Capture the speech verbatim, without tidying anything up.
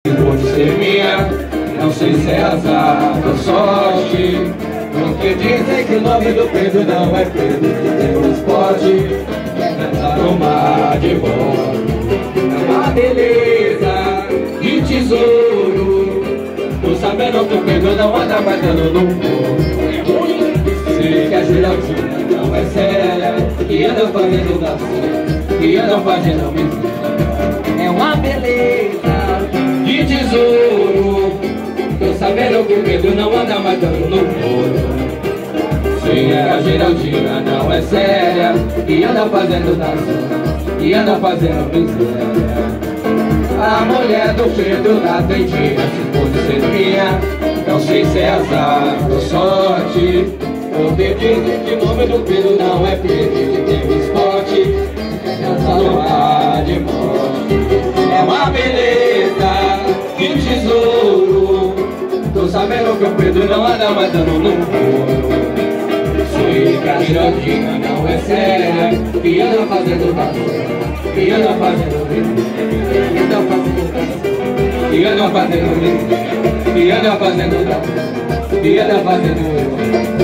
Pode ser minha, não sei se é azar ou sorte, porque dizem que o nome do Pedro não é Pedro, que Deus pode cantar o mar de volta. É uma beleza de tesouro, tô sabendo que o Pedro não anda batendo no corpo. É ruim, sei que a Geraldina não é séria, que anda fazendo dança, que anda fazendo mentira. É uma beleza de tesouro, tô sabendo que o Pedro não anda matando no couro. Sei que a Geraldina não é séria, e anda fazendo dança, e anda fazendo miséria. A mulher do Pedro na tendinha, se pode ser minha, não sei se é azar ou sorte, porque dizem que o nome do Pedro não é Pedro, que tem esporte, essa luar de morte. É uma beleza de tesouro, tô sabendo que o Pedro não anda matando no couro. Sei que a Geraldina não é séria, que anda fazendo dança, que anda fazendo que anda fazendo dança, que anda fazendo que anda fazendo dança, que anda fazendo